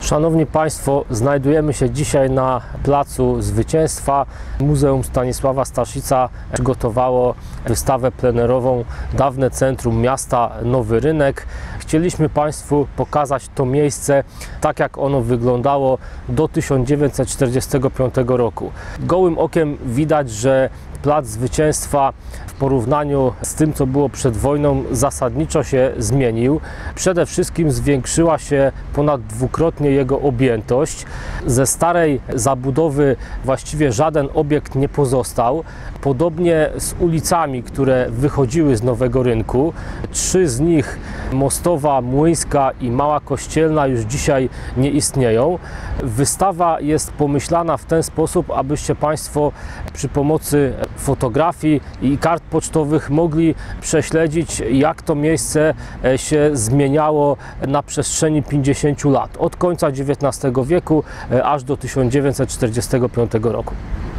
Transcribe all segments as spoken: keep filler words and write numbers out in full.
Szanowni Państwo, znajdujemy się dzisiaj na Placu Zwycięstwa. Muzeum Stanisława Staszica przygotowało wystawę plenerową Dawne Centrum Miasta Nowy Rynek. Chcieliśmy Państwu pokazać to miejsce, tak jak ono wyglądało do tysiąc dziewięćset czterdziestego piątego roku. Gołym okiem widać, że Plac Zwycięstwa w porównaniu z tym, co było przed wojną, zasadniczo się zmienił. Przede wszystkim zwiększyła się ponad dwukrotnie jego objętość. Ze starej zabudowy właściwie żaden obiekt nie pozostał. Podobnie z ulicami, które wychodziły z Nowego Rynku. Trzy z nich, Mostowa, Młyńska i Mała Kościelna, już dzisiaj nie istnieją. Wystawa jest pomyślana w ten sposób, abyście Państwo przy pomocy fotografii i kart pocztowych mogli prześledzić, jak to miejsce się zmieniało na przestrzeni pięćdziesięciu lat, od końca dziewiętnastego wieku aż do tysiąc dziewięćset czterdziestego piątego roku.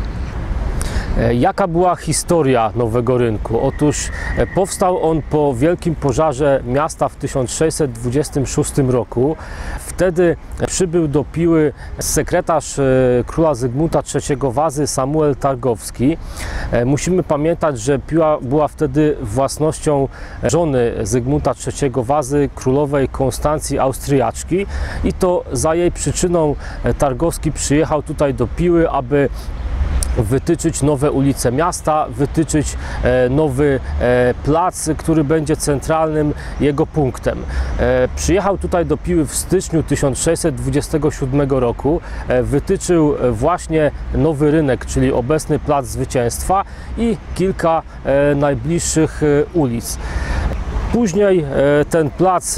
Jaka była historia Nowego Rynku? Otóż powstał on po wielkim pożarze miasta w tysiąc sześćset dwudziestym szóstym roku. Wtedy przybył do Piły sekretarz króla Zygmunta trzeciego Wazy Samuel Targowski. Musimy pamiętać, że Piła była wtedy własnością żony Zygmunta trzeciego Wazy, królowej Konstancji Austriaczki, i to za jej przyczyną Targowski przyjechał tutaj do Piły, aby wytyczyć nowe ulice miasta, wytyczyć nowy plac, który będzie centralnym jego punktem. Przyjechał tutaj do Piły w styczniu tysiąc sześćset dwudziestego siódmego roku, wytyczył właśnie Nowy Rynek, czyli obecny Plac Zwycięstwa i kilka najbliższych ulic. Później ten plac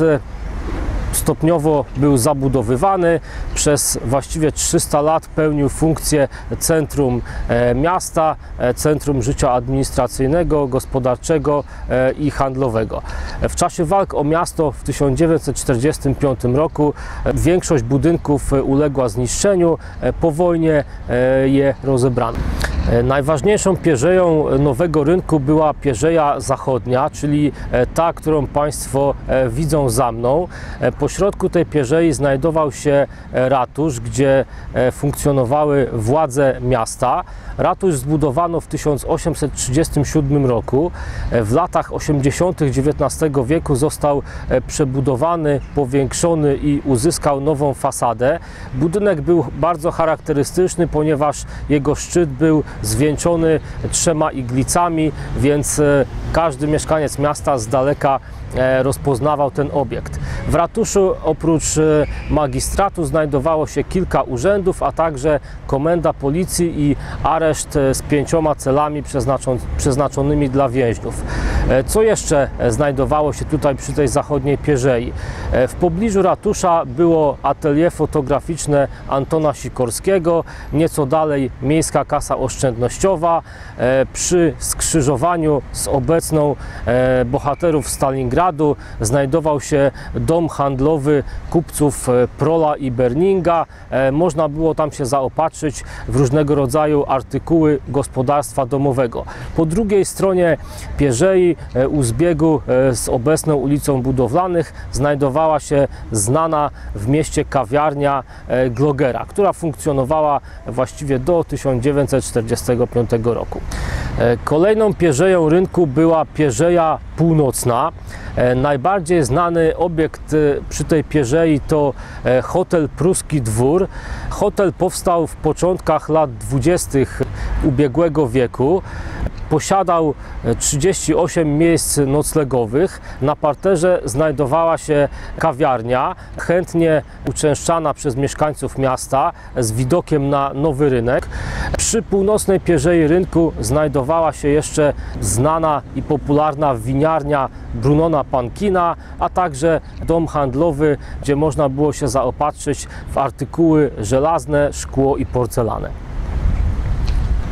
stopniowo był zabudowywany. Przez właściwie trzysta lat pełnił funkcję centrum miasta, centrum życia administracyjnego, gospodarczego i handlowego. W czasie walk o miasto w tysiąc dziewięćset czterdziestym piątym roku większość budynków uległa zniszczeniu, po wojnie je rozebrano. Najważniejszą pierzeją Nowego Rynku była pierzeja zachodnia, czyli ta, którą Państwo widzą za mną. Po środku tej pierzei znajdował się ratusz, gdzie funkcjonowały władze miasta. Ratusz zbudowano w tysiąc osiemset trzydziestym siódmym roku. W latach osiemdziesiątych dziewiętnastego wieku został przebudowany, powiększony i uzyskał nową fasadę. Budynek był bardzo charakterystyczny, ponieważ jego szczyt był zwieńczony trzema iglicami, więc każdy mieszkaniec miasta z daleka rozpoznawał ten obiekt. W ratuszu oprócz magistratu znajdowało się kilka urzędów, a także komenda policji i areszt z pięcioma celami przeznaczonymi dla więźniów. Co jeszcze znajdowało się tutaj przy tej zachodniej pierzei? W pobliżu ratusza było atelier fotograficzne Antona Sikorskiego, nieco dalej Miejska Kasa Oszczędnościowa. Przy skrzyżowaniu z obecną bohaterów Stalingradu znajdował się dom handlowy kupców Prola i Berninga. Można było tam się zaopatrzyć w różnego rodzaju artykuły gospodarstwa domowego. Po drugiej stronie pierzei, u zbiegu z obecną ulicą Budowlanych, znajdowała się znana w mieście kawiarnia Glogera, która funkcjonowała właściwie do tysiąc dziewięćset czterdziestego piątego roku. Kolejną pierzeją rynku była pierzeja północna. Najbardziej znany obiekt przy tej pierzei to hotel Pruski Dwór. Hotel powstał w początkach lat dwudziestych ubiegłego wieku. Posiadał trzydzieści osiem miejsc noclegowych. Na parterze znajdowała się kawiarnia, chętnie uczęszczana przez mieszkańców miasta, z widokiem na Nowy Rynek. Przy północnej pierzei rynku znajdowała się jeszcze znana i popularna winiarnia Brunona Pankina, a także dom handlowy, gdzie można było się zaopatrzyć w artykuły żelazne, szkło i porcelanę.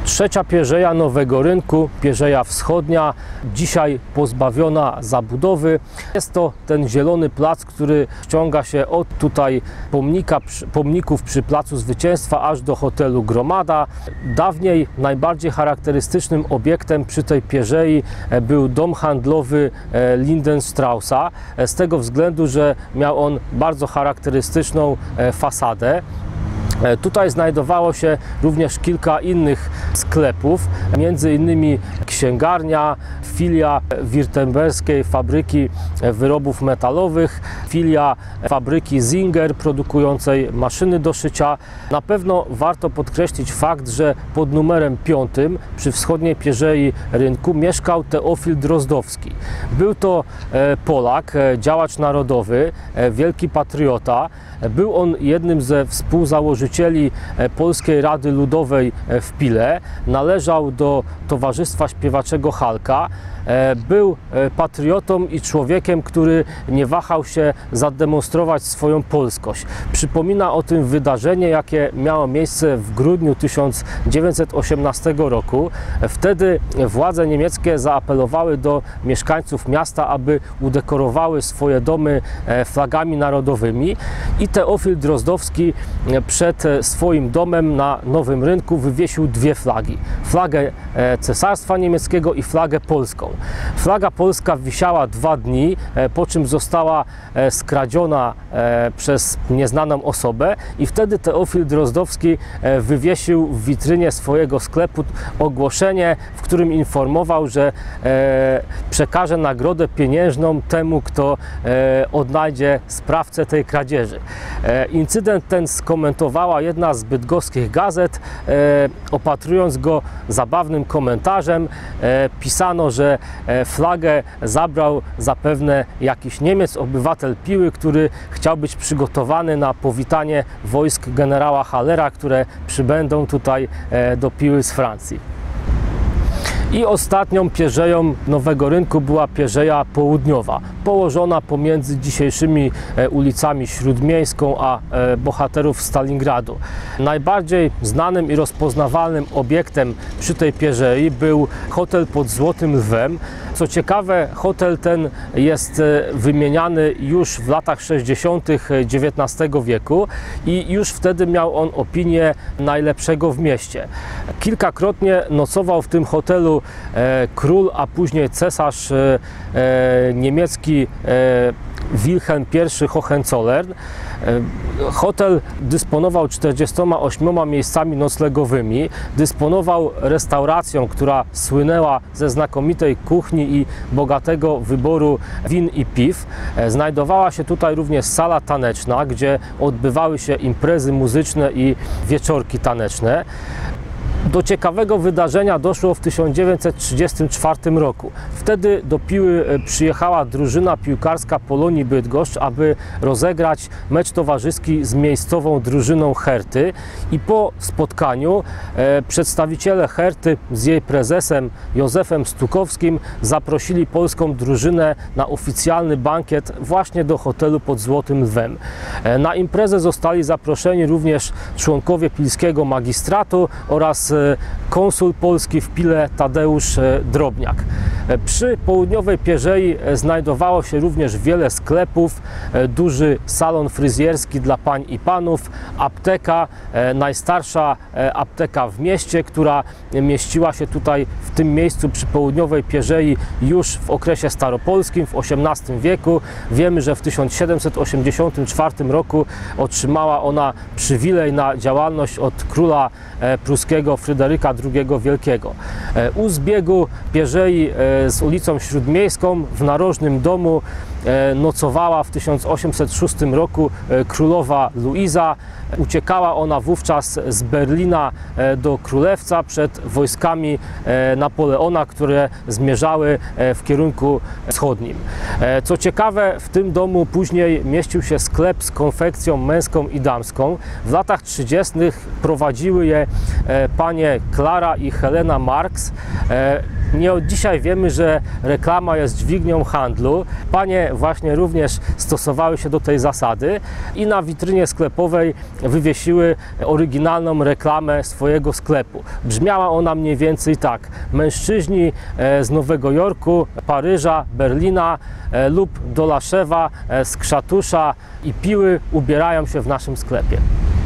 Trzecia pierzeja Nowego Rynku, pierzeja wschodnia, dzisiaj pozbawiona zabudowy. Jest to ten zielony plac, który ściąga się od tutaj pomnika, pomników przy Placu Zwycięstwa aż do hotelu Gromada. Dawniej najbardziej charakterystycznym obiektem przy tej pierzei był dom handlowy Lindenstraussa, z tego względu, że miał on bardzo charakterystyczną fasadę. Tutaj znajdowało się również kilka innych sklepów, między innymi księgarnia, filia wirtemberskiej fabryki wyrobów metalowych, filia fabryki Singer produkującej maszyny do szycia. Na pewno warto podkreślić fakt, że pod numerem piątym przy wschodniej pierzei rynku mieszkał Teofil Drozdowski. Był to Polak, działacz narodowy, wielki patriota. Był on jednym ze współzałożycieli Polskiej Rady Ludowej w Pile. Należał do Towarzystwa Śpiewaczego Halka. Był patriotą i człowiekiem, który nie wahał się zademonstrować swoją polskość. Przypomina o tym wydarzenie, jakie miało miejsce w grudniu tysiąc dziewięćset osiemnastego roku. Wtedy władze niemieckie zaapelowały do mieszkańców miasta, aby udekorowały swoje domy flagami narodowymi i Teofil Drozdowski przed swoim domem na Nowym Rynku wywiesił dwie flagi. Flagę Cesarstwa Niemieckiego i flagę polską. Flaga polska wisiała dwa dni, po czym została skradziona przez nieznaną osobę i wtedy Teofil Drozdowski wywiesił w witrynie swojego sklepu ogłoszenie, w którym informował, że przekaże nagrodę pieniężną temu, kto odnajdzie sprawcę tej kradzieży. Incydent ten skomentowała jedna z bydgoskich gazet, opatrując go zabawnym komentarzem. Pisano, że flagę zabrał zapewne jakiś Niemiec, obywatel Piły, który chciał być przygotowany na powitanie wojsk generała Hallera, które przybędą tutaj do Piły z Francji. I ostatnią pierzeją Nowego Rynku była pierzeja południowa, położona pomiędzy dzisiejszymi ulicami Śródmiejską a Bohaterów Stalingradu. Najbardziej znanym i rozpoznawalnym obiektem przy tej pierzei był hotel pod Złotym Lwem. Co ciekawe, hotel ten jest wymieniany już w latach sześćdziesiątych dziewiętnastego wieku i już wtedy miał on opinię najlepszego w mieście. Kilkakrotnie nocował w tym hotelu król, a później cesarz niemiecki Wilhelm I Hohenzollern. Hotel dysponował czterdziestoma ośmioma miejscami noclegowymi, dysponował restauracją, która słynęła ze znakomitej kuchni i bogatego wyboru win i piw. Znajdowała się tutaj również sala taneczna, gdzie odbywały się imprezy muzyczne i wieczorki taneczne. Do ciekawego wydarzenia doszło w tysiąc dziewięćset trzydziestym czwartym roku. Wtedy do Piły przyjechała drużyna piłkarska Polonii Bydgoszcz, aby rozegrać mecz towarzyski z miejscową drużyną Herty i po spotkaniu e, przedstawiciele Herty z jej prezesem Józefem Stukowskim zaprosili polską drużynę na oficjalny bankiet właśnie do hotelu pod Złotym Lwem. E, na imprezę zostali zaproszeni również członkowie pilskiego magistratu oraz konsul polski w Pile Tadeusz Drobniak. Przy południowej pierzei znajdowało się również wiele sklepów, duży salon fryzjerski dla pań i panów, apteka, najstarsza apteka w mieście, która mieściła się tutaj w tym miejscu przy południowej pierzei już w okresie staropolskim w osiemnastym wieku. Wiemy, że w tysiąc siedemset osiemdziesiątym czwartym roku otrzymała ona przywilej na działalność od króla pruskiego Fryderyka drugiego Wielkiego. U zbiegu pierzei z ulicą Śródmiejską w narożnym domu nocowała w tysiąc osiemset szóstym roku królowa Luiza. Uciekała ona wówczas z Berlina do Królewca przed wojskami Napoleona, które zmierzały w kierunku wschodnim. Co ciekawe, w tym domu później mieścił się sklep z konfekcją męską i damską. W latach trzydziestych prowadziły je panie panie Klara i Helena Marks. Nie od dzisiaj wiemy, że reklama jest dźwignią handlu. Panie właśnie również stosowały się do tej zasady i na witrynie sklepowej wywiesiły oryginalną reklamę swojego sklepu. Brzmiała ona mniej więcej tak: mężczyźni z Nowego Jorku, Paryża, Berlina lub Dolaszewa, z Krzatusza i Piły ubierają się w naszym sklepie.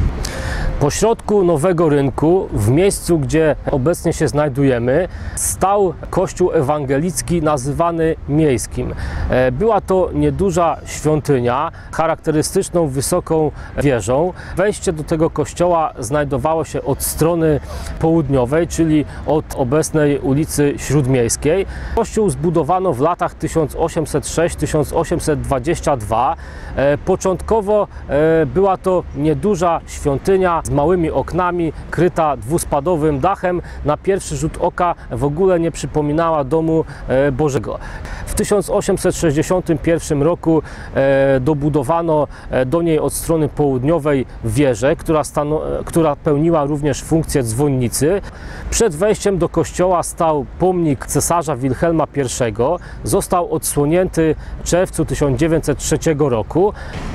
Pośrodku Nowego Rynku, w miejscu, gdzie obecnie się znajdujemy, stał kościół ewangelicki nazywany Miejskim. Była to nieduża świątynia, charakterystyczną wysoką wieżą. Wejście do tego kościoła znajdowało się od strony południowej, czyli od obecnej ulicy Śródmiejskiej. Kościół zbudowano w latach tysiąc osiemset szóstym do tysiąc osiemset dwudziestego drugiego. Początkowo była to nieduża świątynia z małymi oknami, kryta dwuspadowym dachem. Na pierwszy rzut oka w ogóle nie przypominała domu Bożego. W tysiąc osiemset sześćdziesiątym pierwszym roku dobudowano do niej od strony południowej wieżę, która, która pełniła również funkcję dzwonnicy. Przed wejściem do kościoła stał pomnik cesarza Wilhelma pierwszego. Został odsłonięty w czerwcu tysiąc dziewięćset trzeciego roku.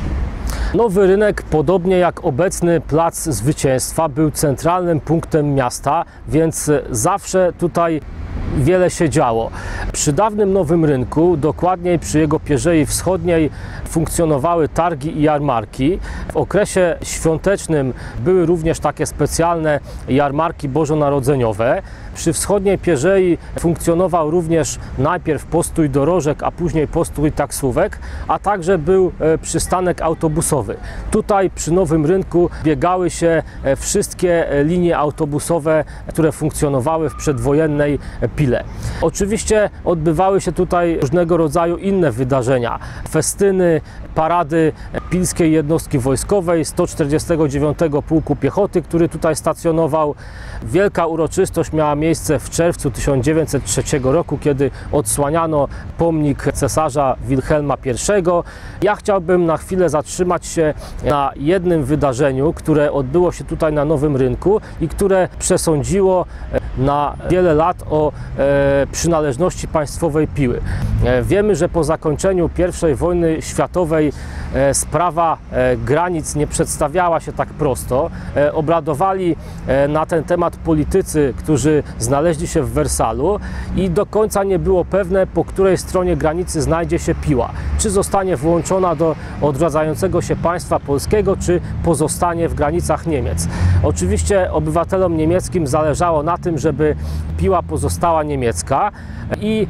Nowy Rynek, podobnie jak obecny Plac Zwycięstwa, był centralnym punktem miasta, więc zawsze tutaj wiele się działo. Przy dawnym Nowym Rynku, dokładniej przy jego pierzei wschodniej, funkcjonowały targi i jarmarki. W okresie świątecznym były również takie specjalne jarmarki bożonarodzeniowe. Przy wschodniej pierzei funkcjonował również najpierw postój dorożek, a później postój taksówek, a także był przystanek autobusowy. Tutaj przy Nowym Rynku biegały się wszystkie linie autobusowe, które funkcjonowały w przedwojennej Pile. Oczywiście odbywały się tutaj różnego rodzaju inne wydarzenia, festyny, parady Pilskiej Jednostki Wojskowej, sto czterdziestego dziewiątego Pułku Piechoty, który tutaj stacjonował. Wielka uroczystość miała miejsce w czerwcu tysiąc dziewięćset trzeciego roku, kiedy odsłaniano pomnik cesarza Wilhelma pierwszego. Ja chciałbym na chwilę zatrzymać się na jednym wydarzeniu, które odbyło się tutaj na Nowym Rynku i które przesądziło na wiele lat o e, przynależności państwowej Piły. E, wiemy, że po zakończeniu pierwszej wojny światowej e, sprawa e, granic nie przedstawiała się tak prosto. E, obradowali e, na ten temat politycy, którzy znaleźli się w Wersalu i do końca nie było pewne, po której stronie granicy znajdzie się Piła. Czy zostanie włączona do odradzającego się państwa polskiego, czy pozostanie w granicach Niemiec. Oczywiście obywatelom niemieckim zależało na tym, żeby Piła pozostała niemiecka i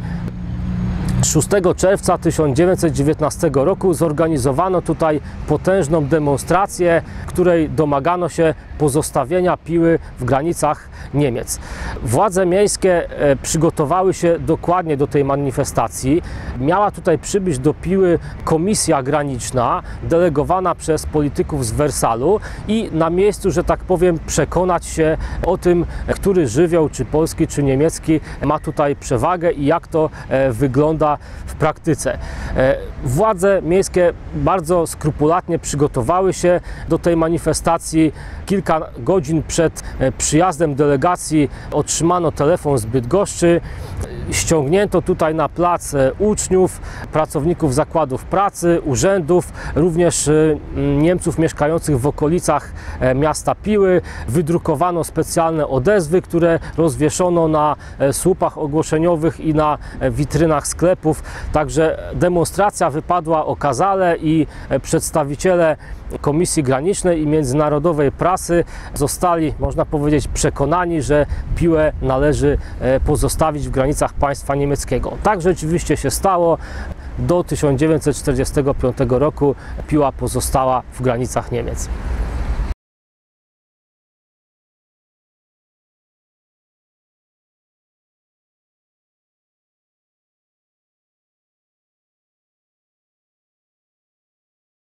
szóstego czerwca tysiąc dziewięćset dziewiętnastego roku zorganizowano tutaj potężną demonstrację, której domagano się pozostawienia Piły w granicach Niemiec. Władze miejskie przygotowały się dokładnie do tej manifestacji. Miała tutaj przybyć do Piły komisja graniczna delegowana przez polityków z Wersalu i na miejscu, że tak powiem, przekonać się o tym, który żywioł, czy polski, czy niemiecki, ma tutaj przewagę i jak to wygląda w praktyce. Władze miejskie bardzo skrupulatnie przygotowały się do tej manifestacji. Kilka godzin przed przyjazdem delegacji otrzymano telefon z Bydgoszczy. Ściągnięto tutaj na plac uczniów, pracowników zakładów pracy, urzędów, również Niemców mieszkających w okolicach miasta Piły. Wydrukowano specjalne odezwy, które rozwieszono na słupach ogłoszeniowych i na witrynach sklepów. Także demonstracja wypadła okazale i przedstawiciele Komisji Granicznej i Międzynarodowej Prasy zostali, można powiedzieć, przekonani, że Piłę należy pozostawić w granicach państwa niemieckiego. Tak rzeczywiście się stało. Do tysiąc dziewięćset czterdziestego piątego roku Piła pozostała w granicach Niemiec.